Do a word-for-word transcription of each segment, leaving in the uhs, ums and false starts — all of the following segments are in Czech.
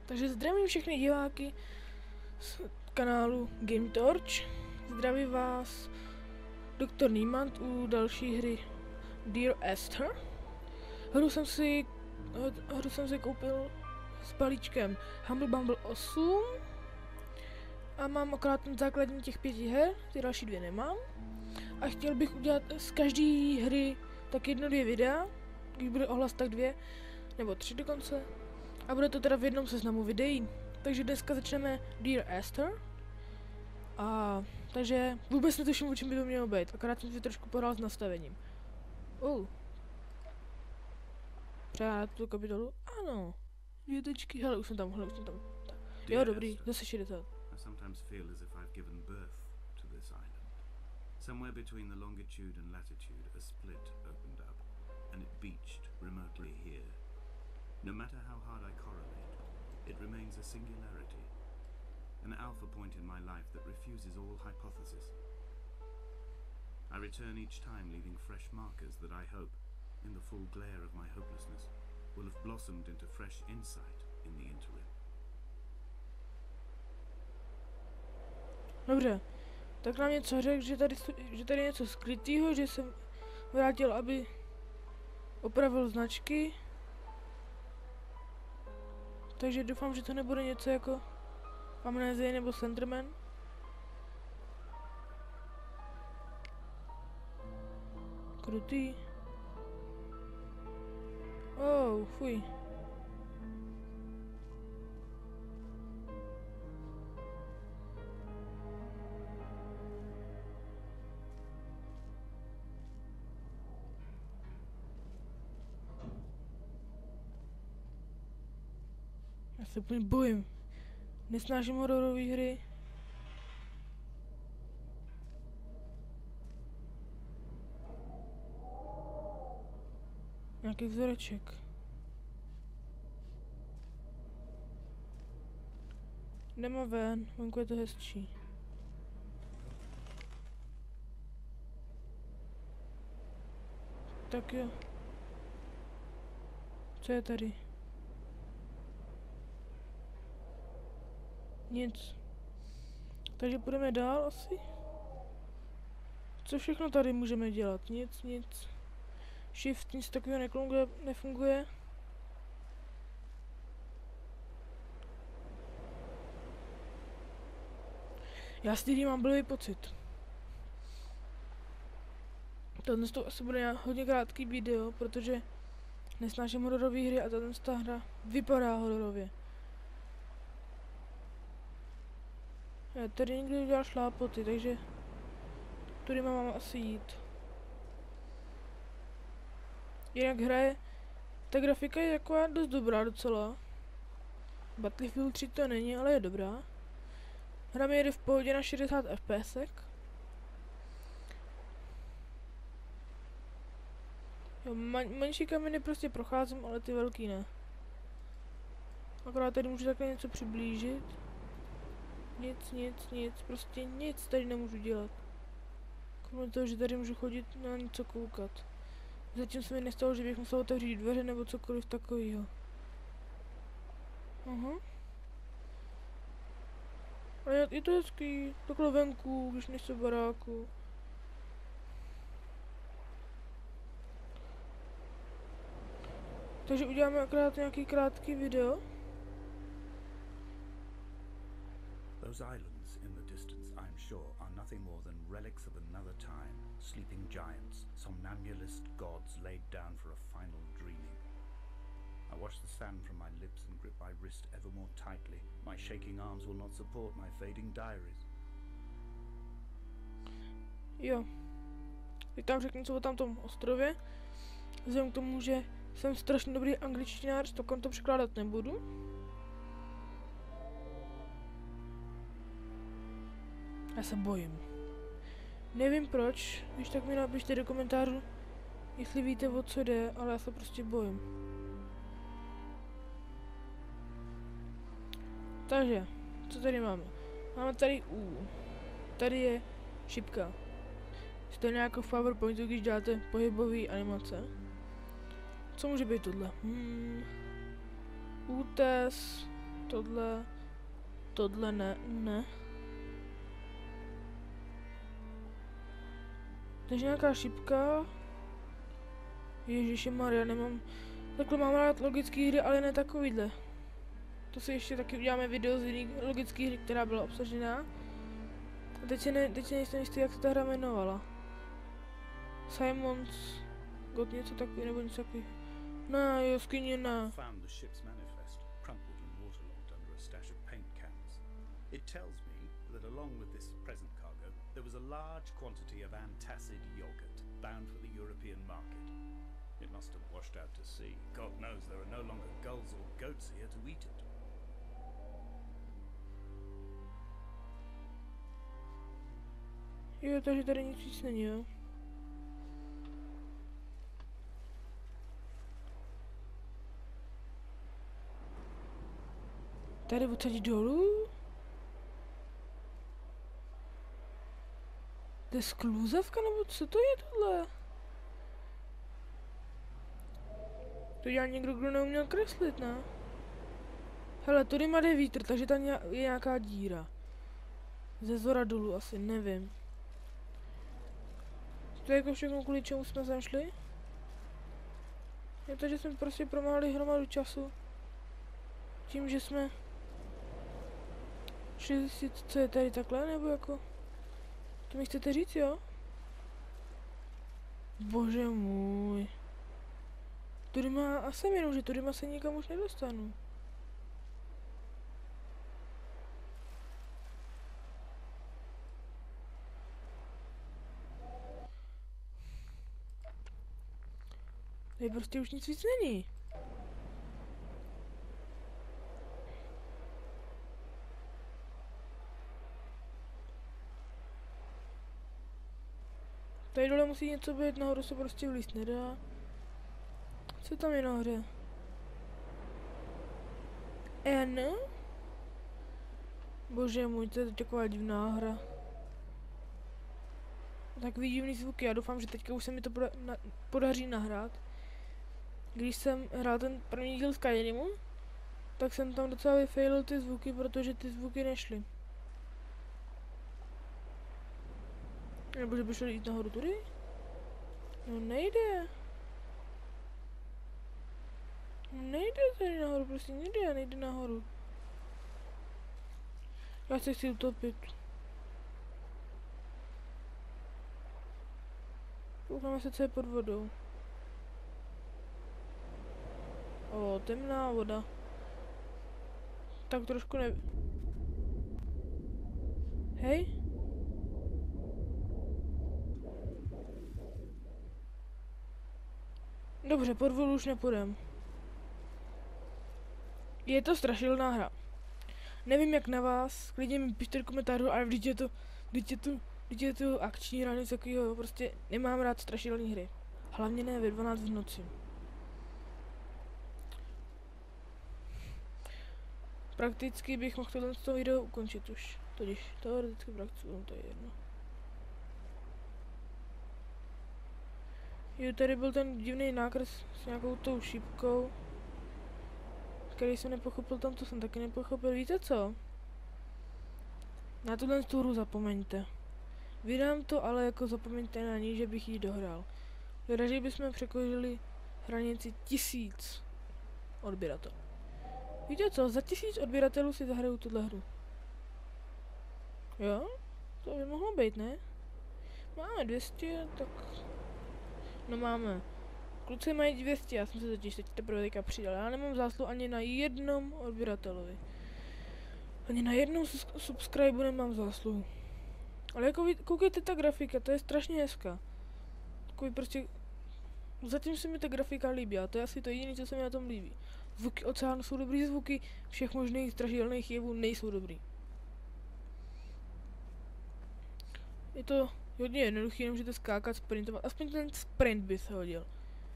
Takže zdravím všechny diváky z kanálu Game Torch. Zdraví vás doktor Niemand u další hry Dear Esther. Hru jsem si, hru jsem si koupil s balíčkem Humble Bumble osm a mám akorát ten základní těch pěti her, ty další dvě nemám. A chtěl bych udělat z každé hry tak jedno, dvě videa, když bude ohlas, tak dvě, nebo tři dokonce. A bude to teda v jednom seznamu videí. Takže dneska začneme Dear Esther. A takže vůbec netuším, o čem by to mělo být. Akorát jsem si trošku pohrál s nastavením. Uh. Přehrát tu kapitolu? Ano. Dvě tečky. Hele, už jsem tam, hele, už jsem tam. Tak. Jo, dobrý, zase šedesát. I sometimes feel as if I've given birth to this island. Somewhere between the longitude and latitude, a split opened up, and it beached remotely here. No matter how hard I correlate, it remains a singularity, an alpha point in my life that refuses all hypothesis. I return each time leaving fresh markers that I hope, in the full glare of my hopelessness, will have blossomed into fresh insight in the interim. Dobře, tak nám něco řekl, že tady, že tady je něco skrytýho, že jsem vrátil, aby opravil značky. Takže doufám, že to nebude něco jako Amnézie nebo Slenderman. Krutý. Oh, fuj. Já se úplně bojím. Nesnáším hororové hry. Nějaký vzoreček. Jdeme ven, venku je to hezčí. Tak jo. Co je tady? Nic. Takže půjdeme dál asi. Co všechno tady můžeme dělat? Nic, nic. Shift, nic takového neklunguje, nefunguje. Já s tím mám blbý pocit. Tohle to asi bude hodně krátký video, protože nesnáším hororové hry a tato hra vypadá hororově. Já tady někdo udělal šlápoty, takže tudy mám asi jít. Jinak hraje, ta grafika je jako dost dobrá docela. Battlefield tři to není, ale je dobrá. Hra mi jede v pohodě na šedesát F P S. Jo, man, menší kameny prostě procházím, ale ty velký ne. Akorát tady můžu takhle něco přiblížit. Nic, nic, nic, prostě nic tady nemůžu dělat. Kromě toho, že tady můžu chodit na něco koukat. Zatím se mi nestalo, že bych musel otevřít dveře nebo cokoliv takového. Aha. A je, je to hezký, takhle venku, když nejsem v baráku. Takže uděláme akorát nějaký krátký video. Those islands in the distance, I am sure, are nothing more than relics of another time, sleeping giants, somnambulist gods laid down for a final dreaming. I wash the sand from my lips and grip my wrist ever more tightly. My shaking arms will not support my fading diaries. Jo. Teď tam řeknu něco o tamtom ostrově. Vzhledem k tomu, že jsem strašně dobrý angličtinář, tak on to překládat nebudu. Já se bojím. Nevím proč, když tak mi napište do komentářů, jestli víte, o co jde, ale já se prostě bojím. Takže, co tady máme? Máme tady U. Tady je šipka. Stejně jako v PowerPointu, když děláte pohybové animace. Co může být tohle? Hmm. Útes. tohle, tohle ne, ne. Takže nějaká šipka. Ježišmarja, nemám, takhle mám rád logické hry, ale ne takovýhle. To si ještě taky uděláme video z jiný logické hry, která byla obsažená. A teď se, ne, teď se nejsem jistý, jak se ta hra jmenovala. Simon's got něco takový, nebo něco takový. No, jo, skyně na. Found the ship's manifest, crumpled and waterlogged under a stash of paint cans. It tells me that along with this present cargo, there was a large quantity of antacid yogurt bound for the European market. It must have washed out to sea. God knows there are no longer gulls or goats here to eat it. Jo, takže tady nic víc není, jo. Tady odsaď dolů? To je skluzavka, nebo co to je tohle? To dělal někdo, kdo neuměl kreslit, ne? Hele, tady má jde vítr, takže tam je nějaká díra. Ze zora dolů asi, nevím. To je jako všechno, kvůli čemu jsme sem šli? Je to, že jsme prostě promáhali hromadu času. Tím, že jsme šli zjistit, co je tady takhle, nebo jako... To mi chcete říct, jo? Bože můj. Tudy má asi jenom, že tudy má se nikam už nedostanu. Tady prostě už nic víc není. Tady dole musí něco být, nahoru se prostě vlízt nedá. Co tam je nahoře? N? Bože můj, to je taková divná hra. Takový divný zvuky, já doufám, že teďka už se mi to poda na podaří nahrát. Když jsem hrál ten první díl Skyrimu, tak jsem tam docela vyfailil ty zvuky, protože ty zvuky nešly. Nebo že by šlo jít nahoru tudy? No nejde. No nejde tady nahoru, prostě nejde, nejde nahoru. Já se chci utopit. Koukneme se, co je pod vodou. O, temná voda. Tak trošku ne... Hej? Dobře, pod vodu už nepůjdem. Je to strašidelná hra. Nevím jak na vás, klidně mi pište do komentářů, ale vždyť je to, vždyť je to, vždyť je to akční hra, něco takového, prostě nemám rád strašidelné hry. Hlavně ne ve dvanáct v noci. Prakticky bych mohl tohle to video ukončit už, totiž teoreticky prakticky, no to je jedno. Jo, tady byl ten divný nákres s nějakou tou šípkou, který jsem nepochopil, tam to jsem taky nepochopil, víte co? Na tuhle tu hru zapomeňte. Vydám to, ale jako zapomeňte na ní, že bych ji dohrál. Raději bychom překročili hranici tisíc odběratelů. Víte co, za tisíc odběratelů si zahraju tuhle hru. Jo? To by mohlo být, ne? Máme dvě stě, tak... No máme. Kluci mají dvě stě, já jsem se totiž teď teprve teďka přidal. Já nemám zásluhu ani na jednom odběratelovi. Ani na jednou subscribe nemám zásluhu. Ale jako ví, koukejte, ta grafika, to je strašně hezká. Takový prostě... Zatím se mi ta grafika líbí a to je asi to jediné, co se mi na tom líbí. Zvuky oceánu jsou dobrý zvuky, všech možných strašidelných jevů nejsou dobrý. Je to hodně jednoduchý, jenom můžete skákat, sprintovat. Aspoň ten sprint by se hodil.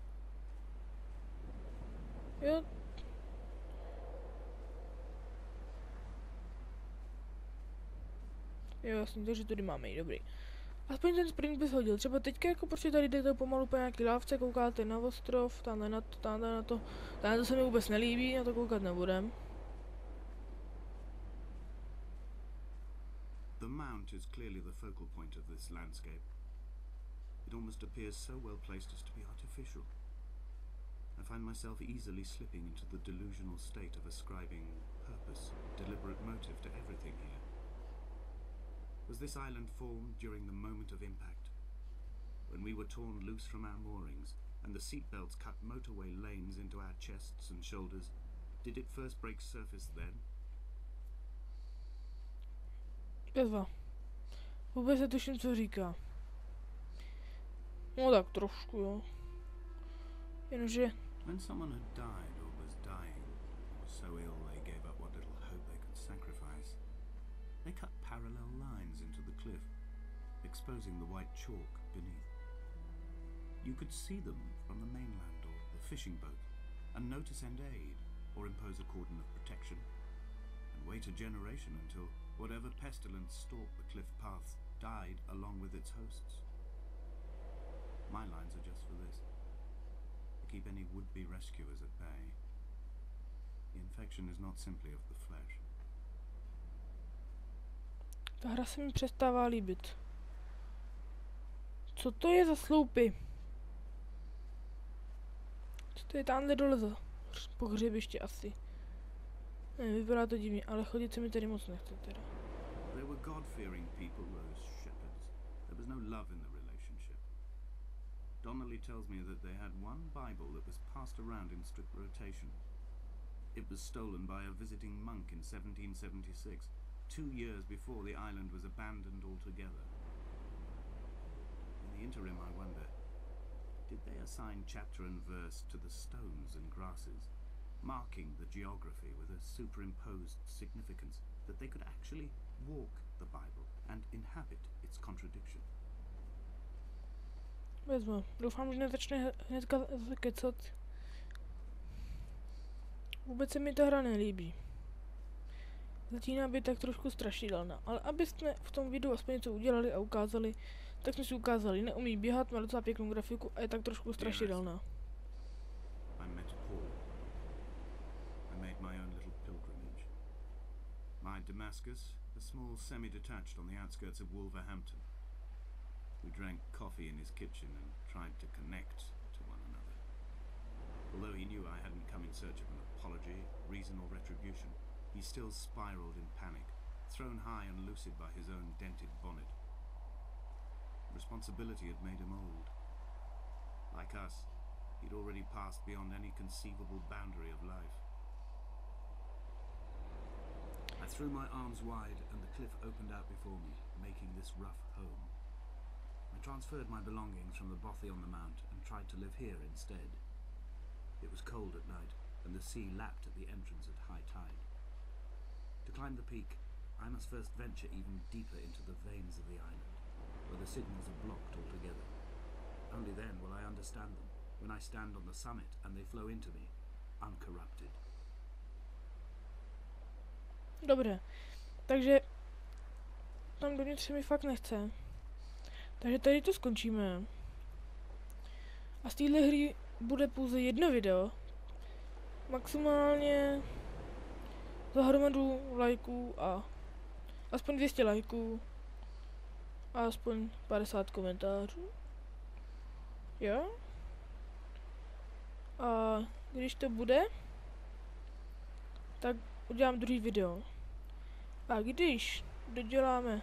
Jo. Jo, jasně, takže tady máme i dobrý. Aspoň ten sprint by se hodil. Třeba teďka jako prostě tady jdete pomalu po nějaký lávce, koukáte na ostrov, tamhle na to, tamhle na to. Tamhle to se mi vůbec nelíbí, na to koukat nebudem. mount is clearly the focal point of this landscape. It almost appears so well placed as to be artificial. I find myself easily slipping into the delusional state of ascribing purpose, deliberate motive to everything here. Was this island formed during the moment of impact, when we were torn loose from our moorings, and the seatbelts cut motorway lanes into our chests and shoulders? Did it first break surface then? Bezva. Vůbec netuším, co říká. No tak trošku, jo. Jenže... When someone had died or was dying, or so ill they gave up what little hope they could sacrifice, they cut parallel lines into the cliff, exposing the white chalk beneath. You could see them from the mainland or the fishing boat, and know to send aid, or impose a cordon of protection, and wait a generation until whatever pestilence stalked the cliff paths died along with its hosts. My lines are just for this. To keep any would-be rescuers at bay. The infection is not simply of the flesh. Ta hra se mi přestává líbit. Co to je za sloupy? Co to je tamhle dole za pohřebiště asi? Ne, vypadá to divně, ale chodit se mi tady moc nechce teda. They were God-fearing people, those shepherds. There was no love in the relationship. Donnelly tells me that they had one Bible that was passed around in strict rotation. It was stolen by a visiting monk in seventeen seventy-six, two years before the island was abandoned altogether. In the interim, I wonder, did they assign chapter and verse to the stones and grasses, marking the geography with a superimposed significance, that they could actually walk the Bible and inhabit its contradiction? Vezmu. Doufám, že nezačne hnedka kecat. Vůbec se mi ta hra nelíbí. Začíná být tak trošku strašidelná, ale abyste v tom videu aspoň něco udělali a ukázali, tak jsme si ukázali, neumí běhat, má docela pěknou grafiku a je tak trošku strašidelná. I met Paul. I made my own little pilgrimage. My Damascus, a small semi-detached on the outskirts of Wolverhampton. We drank coffee in his kitchen and tried to connect to one another. Although he knew I hadn't come in search of an apology, reason or retribution, he still spiraled in panic, thrown high and lucid by his own dented bonnet. Responsibility had made him old. Like us, he'd already passed beyond any conceivable boundary of life. I threw my arms wide and the cliff opened out before me, making this rough home. I transferred my belongings from the bothy on the mount and tried to live here instead. It was cold at night, and the sea lapped at the entrance at high tide. To climb the peak, I must first venture even deeper into the veins of the island, where the signals are blocked altogether. Only then will I understand them, when I stand on the summit and they flow into me, uncorrupted. Dobře, takže tam dovnitř se mi fakt nechce. Takže tady to skončíme. A z téhle hry bude pouze jedno video. Maximálně za hromadu lajků a aspoň dvě stě lajků. A aspoň padesát komentářů. Jo? A když to bude, tak udělám druhý video. A když doděláme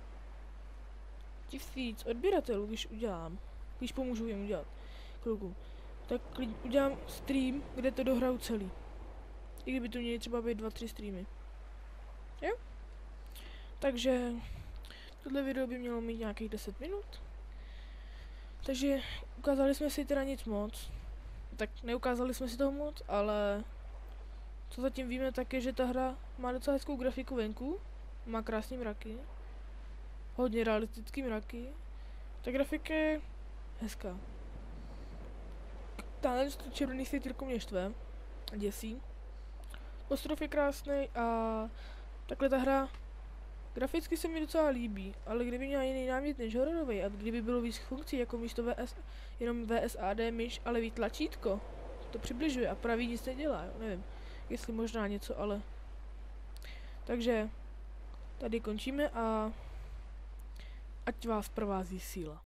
tisíc odběratelů, když udělám, když pomůžu jim udělat klukům, tak udělám stream, kde to dohraju celý. I kdyby to měly třeba být dva, tři streamy. Jo? Takže tohle video by mělo mít nějakých deset minut. Takže ukázali jsme si teda nic moc. Tak neukázali jsme si toho moc, ale co zatím víme, tak je, že ta hra má docela hezkou grafiku venku. Má krásný mraky. Hodně realistický mraky. Ta grafika je hezká. Tenhle červený světýlko mě štve. Děsí. Ostrov je krásný a takhle ta hra graficky se mi docela líbí, ale kdyby měla jiný námět než hororový a kdyby bylo víc funkcí jako místo V S, jenom V S A D myš, ale víc tlačítko, to přibližuje a pravý nic nedělá, jo, nevím, jestli možná něco, ale... Takže tady končíme a ať vás provází síla.